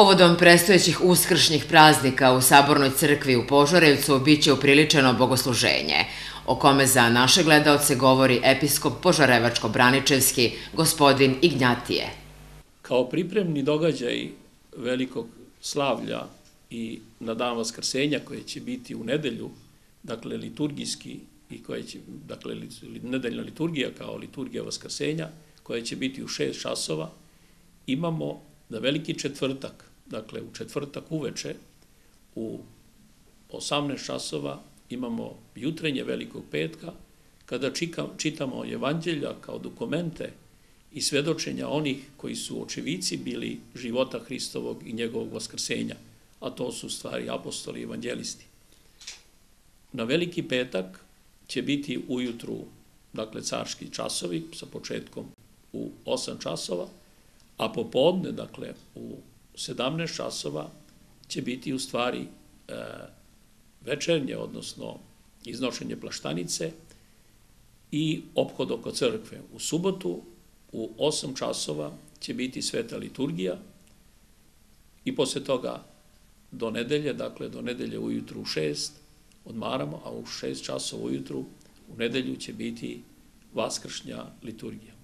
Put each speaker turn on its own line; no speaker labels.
Povodom predstojećih uskršnjih praznika u Sabornoj crkvi u Požarevcu biće upriličeno bogosluženje, o kome za naše gledaoce govori episkop Požarevačko-Braničevski, gospodin Ignjatije.
Kao pripremni događaj velikog slavlja i na dan Vaskrsenja, koje će biti u nedelju, dakle liturgijski i koje će, dakle nedeljna liturgija kao liturgija Vaskrsenja, koja će biti u 6 časova, imamo na veliki četvrtak, dakle u četvrtak uveče, u 18 časova imamo jutrenje velikog petka, kada čitamo evanđelja kao dokumente i svedočenja onih koji su očevici bili života Hristovog i njegovog vaskrsenja, a to su u stvari apostoli i evanđelisti. Na veliki petak će biti ujutru, dakle carski časovi sa početkom u 8 časova, a popodne, dakle u 17 časova će biti u stvari večernje, odnosno iznošenje plaštanice i ophod oko crkve. U subotu u 8 časova će biti sveta liturgija i posle toga do nedelje, dakle do nedelje ujutru u 6 odmaramo, a u 6 časova ujutru u nedelju će biti vaskršnja liturgija.